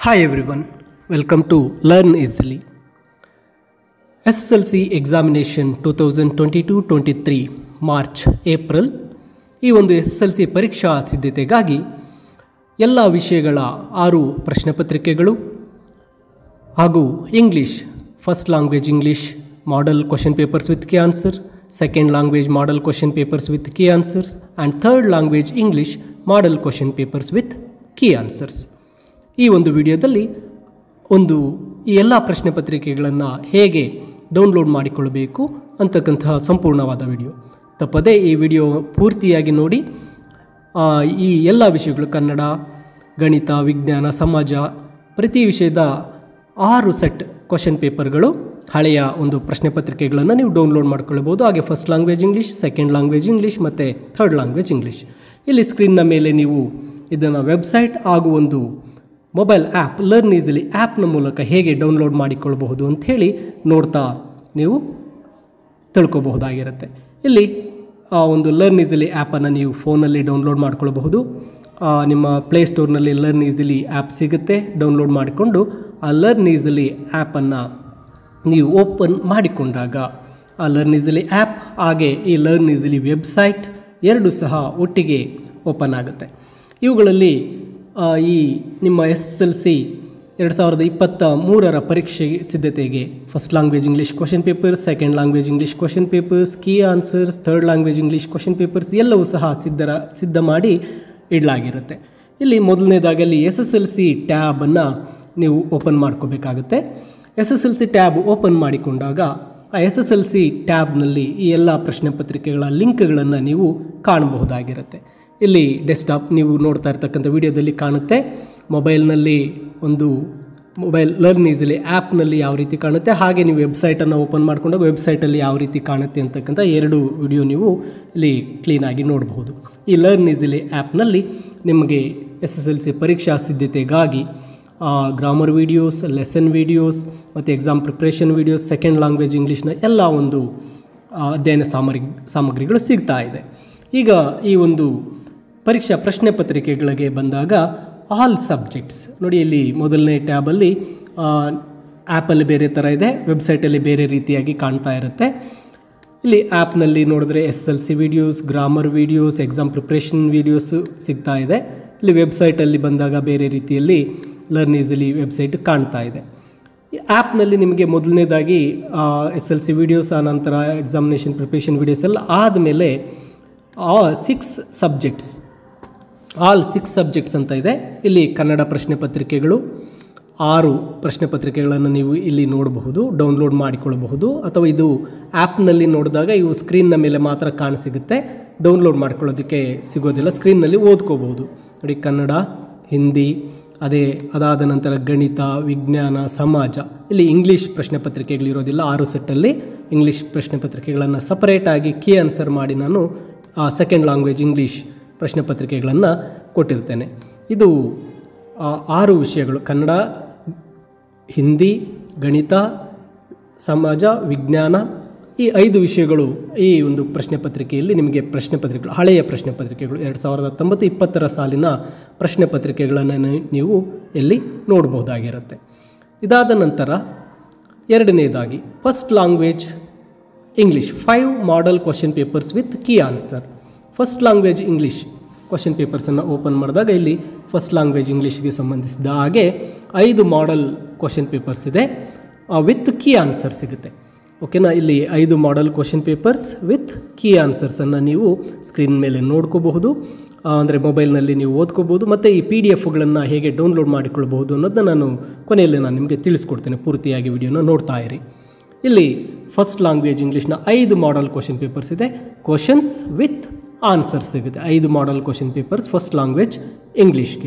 Hi everyone, welcome to Learn Easily. SSLC examination 2022-23 March April ಈ ಒಂದು SSLC ಪರೀಕ್ಷಾ ಸಿದ್ಧತೆಗಾಗಿ ಎಲ್ಲ ವಿಷಯಗಳ 6 ಪ್ರಶ್ನೆ ಪತ್ರಿಕೆಗಳು ಹಾಗೂ English first language English model question papers with key answer, second language model question papers with key answers and third language English model question papers with key answers. ಈ ಒಂದು ವಿಡಿಯೋದಲ್ಲಿ ಈ ಎಲ್ಲ ಪ್ರಶ್ನೆ ಪತ್ರಿಕೆಗಳನ್ನು ಹೇಗೆ ಡೌನ್ಲೋಡ್ ಮಾಡಿಕೊಳ್ಳಬೇಕು ಅಂತಕ್ಕಂತಹ ಸಂಪೂರ್ಣವಾದ ವಿಡಿಯೋ. ತಪ್ಪದೇ ಈ ವಿಡಿಯೋ ಪೂರ್ತಿಯಾಗಿ ನೋಡಿ. ಈ ಎಲ್ಲ ವಿಷಯಗಳು ಕನ್ನಡ, ಗಣಿತ, ವಿಜ್ಞಾನ, ಸಮಾಜ ಪ್ರತಿ ವಿಷಯದ 6 ಸೆಟ್ ಕ್ವೆಶ್ಚನ್ ಪೇಪರ್ಗಳು ಹಳೆಯ ಒಂದು ಪ್ರಶ್ನೆ ಪತ್ರಿಕೆಗಳನ್ನು ನೀವು ಡೌನ್ಲೋಡ್ ಮಾಡ್ಕೊಳ್ಬೋದು. ಹಾಗೆ first language English, second language English ಮತ್ತು ಥರ್ಡ್ ಲ್ಯಾಂಗ್ವೇಜ್ ಇಂಗ್ಲೀಷ್. ಇಲ್ಲಿ ಸ್ಕ್ರೀನ್ನ ಮೇಲೆ ನೀವು ಇದನ್ನು ವೆಬ್ಸೈಟ್ ಹಾಗೂ ಒಂದು ಮೊಬೈಲ್ ಆ್ಯಪ್ ಲರ್ನ್ ಈಸಿಲಿ ಆ್ಯಪ್ನ ಮೂಲಕ ಹೇಗೆ ಡೌನ್ಲೋಡ್ ಮಾಡಿಕೊಳ್ಳಬಹುದು ಅಂಥೇಳಿ ನೋಡ್ತಾ ನೀವು ತಿಳ್ಕೊಬಹುದಾಗಿರುತ್ತೆ. ಇಲ್ಲಿ ಒಂದು ಲರ್ನ್ ಈಸಿಲಿ ಆ್ಯಪನ್ನು ನೀವು ಫೋನಲ್ಲಿ ಡೌನ್ಲೋಡ್ ಮಾಡ್ಕೊಳ್ಬಹುದು. ನಿಮ್ಮ ಪ್ಲೇಸ್ಟೋರ್ನಲ್ಲಿ ಲರ್ನ್ ಈಸಿಲಿ ಆ್ಯಪ್ ಸಿಗುತ್ತೆ. ಡೌನ್ಲೋಡ್ ಮಾಡಿಕೊಂಡು ಆ ಲರ್ನ್ ಈಸಿಲಿ ಆ್ಯಪನ್ನು ನೀವು ಓಪನ್ ಮಾಡಿಕೊಂಡಾಗ ಆ ಲರ್ನ್ ಈಸಿಲಿ ಆ್ಯಪ್ ಹಾಗೆ ಈ ಲರ್ನ್ ಈಸಿಲಿ ವೆಬ್ಸೈಟ್ ಎರಡೂ ಸಹ ಒಟ್ಟಿಗೆ ಓಪನ್ ಆಗುತ್ತೆ. ಇವುಗಳಲ್ಲಿ ಈ ನಿಮ್ಮ SSLC 2023 ಪರೀಕ್ಷೆ ಸಿದ್ಧತೆಗೆ first language English question papers, second language English question papers, key answers, third language English question papers ಎಲ್ಲವೂ ಸಹ ಸಿದ್ಧ ಮಾಡಿ ಇಡಲಾಗಿರುತ್ತೆ. ಇಲ್ಲಿ ಮೊದಲನೇದಾಗಲ್ಲಿ SSLC ಟ್ಯಾಬನ್ನು ನೀವು ಓಪನ್ ಮಾಡ್ಕೋಬೇಕಾಗುತ್ತೆ. SSLC ಟ್ಯಾಬ್ ಓಪನ್ ಮಾಡಿಕೊಂಡಾಗ ಆ SSLC ಟ್ಯಾಬ್ನಲ್ಲಿ ಈ ಎಲ್ಲ ಪ್ರಶ್ನೆ ಪತ್ರಿಕೆಗಳ ಲಿಂಕ್ಗಳನ್ನು ನೀವು ಕಾಣಬಹುದಾಗಿರುತ್ತೆ. ಇಲ್ಲಿ ಡೆಸ್ಕ್ಟಾಪ್ ನೀವು ನೋಡ್ತಾ ಇರ್ತಕ್ಕಂಥ ವಿಡಿಯೋದಲ್ಲಿ ಕಾಣುತ್ತೆ. ಮೊಬೈಲ್ನಲ್ಲಿ ಮೊಬೈಲ್ ಲರ್ನ್ ಈಸಿಲಿ ಆ್ಯಪ್ನಲ್ಲಿ ಯಾವ ರೀತಿ ಕಾಣುತ್ತೆ, ಹಾಗೆ ನೀವು ವೆಬ್ಸೈಟನ್ನು ಓಪನ್ ಮಾಡಿಕೊಂಡಾಗ ವೆಬ್ಸೈಟಲ್ಲಿ ಯಾವ ರೀತಿ ಕಾಣುತ್ತೆ ಅಂತಕ್ಕಂಥ 2 ವಿಡಿಯೋ ನೀವು ಇಲ್ಲಿ ಕ್ಲೀನಾಗಿ ನೋಡಬಹುದು. ಈ ಲರ್ನ್ ಈಸಿಲಿ ಆ್ಯಪ್ನಲ್ಲಿ ನಿಮಗೆ SSLC ಪರೀಕ್ಷಾ ಸಿದ್ಧತೆಗಾಗಿ ಗ್ರಾಮರ್ ವೀಡಿಯೋಸ್, ಲೆಸನ್ ವೀಡಿಯೋಸ್ ಮತ್ತು exam preparation videos, second language ಇಂಗ್ಲೀಷ್ನ ಎಲ್ಲ ಒಂದು ಅಧ್ಯಯನ ಸಾಮಗ್ರಿಗಳು ಸಿಗ್ತಾ ಇದೆ. ಈಗ ಈ ಒಂದು ಪರೀಕ್ಷಾ ಪ್ರಶ್ನೆ ಪತ್ರಿಕೆಗಳಿಗೆ ಬಂದಾಗ ಆಲ್ ಸಬ್ಜೆಕ್ಟ್ಸ್ ನೋಡಿ, ಇಲ್ಲಿ ಮೊದಲನೇ ಟ್ಯಾಬಲ್ಲಿ ಆ್ಯಪಲ್ಲಿ ಬೇರೆ ಥರ ಇದೆ, ವೆಬ್ಸೈಟಲ್ಲಿ ಬೇರೆ ರೀತಿಯಾಗಿ ಕಾಣ್ತಾ ಇರುತ್ತೆ. ಇಲ್ಲಿ ಆ್ಯಪ್ನಲ್ಲಿ ನೋಡಿದ್ರೆ SSLC videos, grammar videos, exam preparation videos ಸಿಗ್ತಾ ಇದೆ. ಇಲ್ಲಿ ವೆಬ್ಸೈಟಲ್ಲಿ ಬಂದಾಗ ಬೇರೆ ರೀತಿಯಲ್ಲಿ ಲರ್ನ್ ಈಸಿಲಿ ವೆಬ್ಸೈಟ್ ಕಾಣ್ತಾ ಇದೆ. ಈ ಆ್ಯಪ್ನಲ್ಲಿ ನಿಮಗೆ ಮೊದಲನೇದಾಗಿ SSLC ವೀಡಿಯೋಸ್, ಆನಂತರ ಎಕ್ಸಾಮಿನೇಷನ್ ಪ್ರಿಪ್ರೇಷನ್ ವೀಡಿಯೋಸ್ ಎಲ್ಲ ಆದಮೇಲೆ 6 ಸಬ್ಜೆಕ್ಟ್ಸ್ ಆಲ್ 6 ಸಬ್ಜೆಕ್ಟ್ಸ್ ಅಂತ ಇದೆ. ಇಲ್ಲಿ ಕನ್ನಡ ಪ್ರಶ್ನೆ ಪತ್ರಿಕೆಗಳು 6 ಪ್ರಶ್ನೆ ಪತ್ರಿಕೆಗಳನ್ನು ನೀವು ಇಲ್ಲಿ ನೋಡಬಹುದು, ಡೌನ್ಲೋಡ್ ಮಾಡಿಕೊಳ್ಳಬಹುದು. ಅಥವಾ ಇದು ಆ್ಯಪ್ನಲ್ಲಿ ನೋಡಿದಾಗ ಇವು ಸ್ಕ್ರೀನ್ನ ಮೇಲೆ ಮಾತ್ರ ಕಾಣಸಿಗುತ್ತೆ, ಡೌನ್ಲೋಡ್ ಸಿಗೋದಿಲ್ಲ. ಸ್ಕ್ರೀನ್ನಲ್ಲಿ ಓದ್ಕೋಬಹುದು ನೋಡಿ. ಕನ್ನಡ, ಹಿಂದಿ, ಅದಾದ ನಂತರ ಗಣಿತ, ವಿಜ್ಞಾನ, ಸಮಾಜ. ಇಲ್ಲಿ ಇಂಗ್ಲೀಷ್ ಪ್ರಶ್ನೆ ಪತ್ರಿಕೆಗಳಿರೋದಿಲ್ಲ. 6 ಸೆಟ್ಟಲ್ಲಿ ಇಂಗ್ಲೀಷ್ ಪ್ರಶ್ನೆ ಪತ್ರಿಕೆಗಳನ್ನು ಸಪರೇಟಾಗಿ ಕೀ ಆನ್ಸರ್ ಮಾಡಿ ನಾನು ಸೆಕೆಂಡ್ ಲ್ಯಾಂಗ್ವೇಜ್ ಇಂಗ್ಲೀಷ್ ಪ್ರಶ್ನೆ ಪತ್ರಿಕೆಗಳನ್ನು ಕೊಟ್ಟಿರ್ತೇನೆ. ಇದು 6 ವಿಷಯಗಳು: ಕನ್ನಡ, ಹಿಂದಿ, ಗಣಿತ, ಸಮಾಜ, ವಿಜ್ಞಾನ. ಈ 5 ವಿಷಯಗಳು ಈ ಒಂದು ಪ್ರಶ್ನೆ ಪತ್ರಿಕೆಯಲ್ಲಿ ನಿಮಗೆ ಹಳೆಯ ಪ್ರಶ್ನೆ ಪತ್ರಿಕೆಗಳು 2019-20 ಸಾಲಿನ ಪ್ರಶ್ನೆ ಪತ್ರಿಕೆಗಳನ್ನು ನೀವು ಇಲ್ಲಿ ನೋಡಬಹುದಾಗಿರುತ್ತೆ. ಇದಾದ ನಂತರ ಎರಡನೇದಾಗಿ first language English 5 model question papers with key answer. First language English question ಪೇಪರ್ಸನ್ನು ಓಪನ್ ಮಾಡಿದಾಗ ಇಲ್ಲಿ ಫಸ್ಟ್ ಲ್ಯಾಂಗ್ವೇಜ್ ಇಂಗ್ಲೀಷ್ಗೆ ಸಂಬಂಧಿಸಿದ ಹಾಗೆ 5 ಮಾಡೆಲ್ ಕ್ವೆಶ್ಚನ್ ಪೇಪರ್ಸ್ ಇದೆ, ವಿತ್ ಕೀ ಆನ್ಸರ್ ಸಿಗುತ್ತೆ. ಓಕೆನಾ. ಇಲ್ಲಿ 5 model question papers with key ಆನ್ಸರ್ಸನ್ನು ನೀವು ಸ್ಕ್ರೀನ್ ಮೇಲೆ ನೋಡ್ಕೋಬಹುದು, ಅಂದರೆ ಮೊಬೈಲ್ನಲ್ಲಿ ನೀವು ಓದ್ಕೋಬೋದು. ಮತ್ತು ಈ PDF ಹೇಗೆ ಡೌನ್ಲೋಡ್ ಮಾಡಿಕೊಳ್ಬಹುದು ಅನ್ನೋದನ್ನ ನಾನು ಕೊನೆಯಲ್ಲಿ ನಿಮಗೆ ತಿಳಿಸ್ಕೊಡ್ತೇನೆ. ಪೂರ್ತಿಯಾಗಿ ವಿಡಿಯೋನ ನೋಡ್ತಾ ಇರಿ. ಇಲ್ಲಿ ಫಸ್ಟ್ ಲ್ಯಾಂಗ್ವೇಜ್ ಇಂಗ್ಲೀಷ್ನ 5 ಮಾಡೆಲ್ ಕ್ವೆಶ್ಚನ್ ಪೇಪರ್ಸ್ ಇದೆ, ಕ್ವೆಶ್ಚನ್ಸ್ ವಿತ್ ಆನ್ಸರ್ಸ್ ಸಿಗುತ್ತೆ. 5 model question papers first language ಇಂಗ್ಲೀಷ್ಗೆ.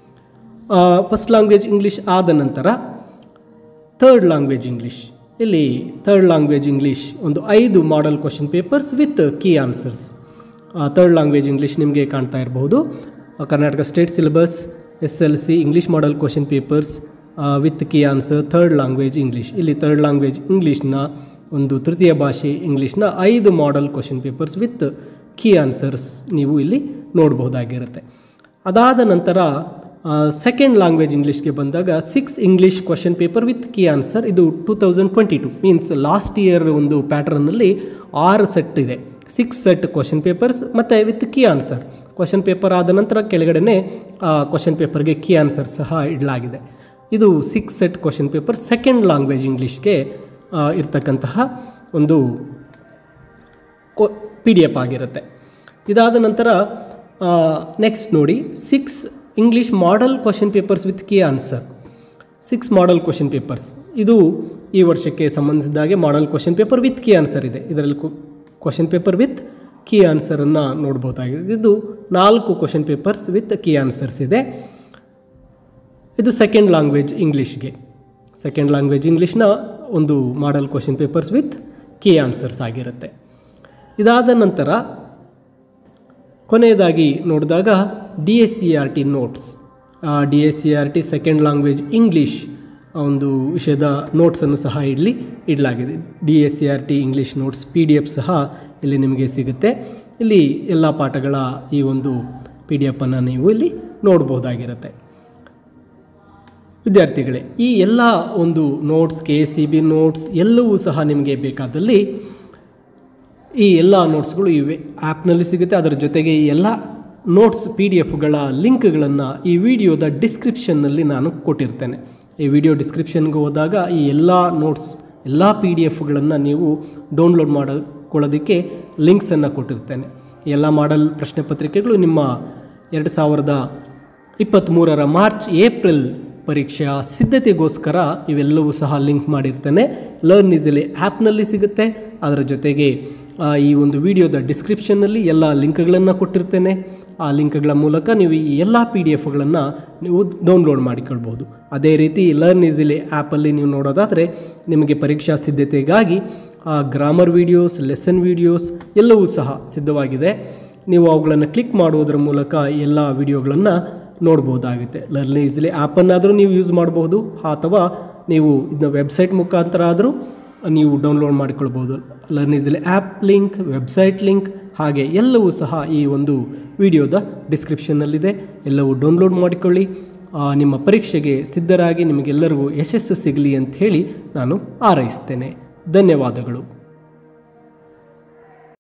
ಫಸ್ಟ್ ಲ್ಯಾಂಗ್ವೇಜ್ ಇಂಗ್ಲೀಷ್ ಆದ ನಂತರ ಥರ್ಡ್ ಲ್ಯಾಂಗ್ವೇಜ್ ಇಂಗ್ಲೀಷ್. ಇಲ್ಲಿ third language English 5 model question papers with key answers. Third language English ನಿಮಗೆ ಕಾಣ್ತಾ ಇರಬಹುದು. Karnataka state syllabus, SSLC English model question papers with key answer, third language English. ಇಲ್ಲಿ third language ಇಂಗ್ಲೀಷ್ನ ತೃತೀಯ ಭಾಷೆ ಇಂಗ್ಲೀಷ್ನ 5 model question papers with key answers ನೀವು ಇಲ್ಲಿ ನೋಡಬಹುದಾಗಿರುತ್ತೆ. ಅದಾದ ನಂತರ ಸೆಕೆಂಡ್ ಲ್ಯಾಂಗ್ವೇಜ್ ಇಂಗ್ಲೀಷ್ಗೆ ಬಂದಾಗ 6 English question paper with key answer. ಇದು 2022 ಮೀನ್ಸ್ ಲಾಸ್ಟ್ ಇಯರ್ ಒಂದು ಪ್ಯಾಟ್ರನ್ನಲ್ಲಿ 6 ಸೆಟ್ ಇದೆ. 6 ಸೆಟ್ ಕ್ವಶನ್ ಪೇಪರ್ಸ್ ಮತ್ತು with key answer. Question paper ಆದ ನಂತರ ಕೆಳಗಡೆ ಕ್ವಶನ್ ಪೇಪರ್ಗೆ ಕೀ ಆನ್ಸರ್ ಸಹ ಇಡಲಾಗಿದೆ. ಇದು 6 set question paper second language ಇಂಗ್ಲೀಷ್ಗೆ ಇರ್ತಕ್ಕಂತಹ ಒಂದು PDF ಆಗಿರುತ್ತೆ. ಇದಾದ ನಂತರ ನೆಕ್ಸ್ಟ್ ನೋಡಿ 6 English model question papers with key answer. 6 model question papers. ಇದು ಈ ವರ್ಷಕ್ಕೆ ಸಂಬಂಧಿಸಿದಾಗೆ model question paper with key answer ಇದೆ. ಇದರಲ್ಲಿ ಕ್ವಶನ್ ಪೇಪರ್ ವಿತ್ ಕೀ ಆನ್ಸರನ್ನು ನೋಡ್ಬೋದಾಗಿದೆ. ಇದು 4 question papers with key answers ಇದೆ. ಇದು ಸೆಕೆಂಡ್ ಲ್ಯಾಂಗ್ವೇಜ್ ಇಂಗ್ಲೀಷ್ಗೆ, ಸೆಕೆಂಡ್ ಲ್ಯಾಂಗ್ವೇಜ್ ಇಂಗ್ಲೀಷ್ನ ಒಂದು model question papers with key answers ಆಗಿರುತ್ತೆ. ಇದಾದ ನಂತರ ಕೊನೆಯದಾಗಿ ನೋಡಿದಾಗ DSCERT notes. DSCERT second language English ಒಂದು ವಿಷಯದ ನೋಟ್ಸನ್ನು ಸಹ ಇಡಲಾಗಿದೆ. DSCERT ಇಂಗ್ಲೀಷ್ ನೋಟ್ಸ್ PDF ಸಹ ಇಲ್ಲಿ ನಿಮಗೆ ಸಿಗುತ್ತೆ. ಇಲ್ಲಿ ಎಲ್ಲ ಪಾಠಗಳ ಈ ಒಂದು PDF ಅನ್ನು ನೀವು ಇಲ್ಲಿ ನೋಡ್ಬೋದಾಗಿರುತ್ತೆ. ವಿದ್ಯಾರ್ಥಿಗಳೇ, ಈ ಎಲ್ಲ ಒಂದು ನೋಟ್ಸ್ KCB ನೋಟ್ಸ್ ಎಲ್ಲವೂ ಸಹ ನಿಮಗೆ ಬೇಕಾದಲ್ಲಿ ಈ ಎಲ್ಲ ನೋಟ್ಸ್ಗಳು ಇವೆ ಆ್ಯಪ್ನಲ್ಲಿ ಸಿಗುತ್ತೆ. ಅದರ ಜೊತೆಗೆ ಈ ಎಲ್ಲ ನೋಟ್ಸ್ PDFಗಳ ಲಿಂಕ್ಗಳನ್ನು ಈ ವಿಡಿಯೋದ ಡಿಸ್ಕ್ರಿಪ್ಷನ್ನಲ್ಲಿ ನಾನು ಕೊಟ್ಟಿರ್ತೇನೆ. ಈ ವಿಡಿಯೋ ಡಿಸ್ಕ್ರಿಪ್ಷನ್ಗೆ ಹೋದಾಗ ಈ ಎಲ್ಲ ನೋಟ್ಸ್ ಎಲ್ಲ PDF ನೀವು ಡೌನ್ಲೋಡ್ ಮಾಡಿಕೊಳ್ಳೋದಕ್ಕೆ ಲಿಂಕ್ಸನ್ನು ಕೊಟ್ಟಿರ್ತೇನೆ. ಎಲ್ಲ ಮಾಡಲ್ ಪ್ರಶ್ನೆ ಪತ್ರಿಕೆಗಳು ನಿಮ್ಮ 2023 ಮಾರ್ಚ್ ಏಪ್ರಿಲ್ ಪರೀಕ್ಷೆಯ ಸಿದ್ಧತೆಗೋಸ್ಕರ ಇವೆಲ್ಲವೂ ಸಹ ಲಿಂಕ್ ಮಾಡಿರ್ತೇನೆ. ಲರ್ನ್ ಈಸಿಲಿ ಆ್ಯಪ್ನಲ್ಲಿ ಸಿಗುತ್ತೆ. ಅದರ ಜೊತೆಗೆ ಈ ಒಂದು ವಿಡಿಯೋದ ಡಿಸ್ಕ್ರಿಪ್ಷನ್ನಲ್ಲಿ ಎಲ್ಲ ಲಿಂಕ್ಗಳನ್ನು ಕೊಟ್ಟಿರ್ತೇನೆ. ಆ ಲಿಂಕ್ಗಳ ಮೂಲಕ ನೀವು ಈ ಎಲ್ಲ PDFಗಳನ್ನು ನೀವು ಡೌನ್ಲೋಡ್ ಮಾಡಿಕೊಳ್ಬೋದು. ಅದೇ ರೀತಿ ಲರ್ನ್ ಈಸಿಲಿ ಆ್ಯಪಲ್ಲಿ ನೀವು ನೋಡೋದಾದರೆ ನಿಮಗೆ ಪರೀಕ್ಷಾ ಸಿದ್ಧತೆಗಾಗಿ ಗ್ರಾಮರ್ ವೀಡಿಯೋಸ್, ಲೆಸನ್ ವೀಡಿಯೋಸ್ ಎಲ್ಲವೂ ಸಹ ಸಿದ್ಧವಾಗಿದೆ. ನೀವು ಅವುಗಳನ್ನು ಕ್ಲಿಕ್ ಮಾಡುವುದರ ಮೂಲಕ ಎಲ್ಲ ವಿಡಿಯೋಗಳನ್ನು ನೋಡ್ಬೋದಾಗುತ್ತೆ. ಲರ್ನ್ ಈಸಿಲಿ ಆ್ಯಪನ್ನಾದರೂ ನೀವು ಯೂಸ್ ಮಾಡಬಹುದು, ಅಥವಾ ನೀವು ಇದನ್ನ ವೆಬ್ಸೈಟ್ ಮುಖಾಂತರ ಆದರೂ ನೀವು ಡೌನ್ಲೋಡ್ ಮಾಡಿಕೊಳ್ಬೋದು. Learn easily app link, website link ಹಾಗೆ ಎಲ್ಲವೂ ಸಹ ಈ ಒಂದು ವಿಡಿಯೋದ ಡಿಸ್ಕ್ರಿಪ್ಷನ್ನಲ್ಲಿದೆ. ಎಲ್ಲವೂ ಡೌನ್ಲೋಡ್ ಮಾಡಿಕೊಳ್ಳಿ. ನಿಮ್ಮ ಪರೀಕ್ಷೆಗೆ ಸಿದ್ಧರಾಗಿ ನಿಮಗೆಲ್ಲರಿಗೂ ಯಶಸ್ಸು ಸಿಗಲಿ ಅಂತ ಹೇಳಿ ನಾನು ಹಾರೈಸ್ತೇನೆ. ಧನ್ಯವಾದಗಳು.